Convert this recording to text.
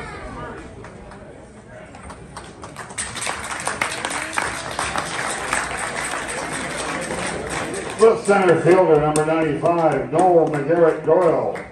Split center fielder number 95, Noel McGarrett Doyle.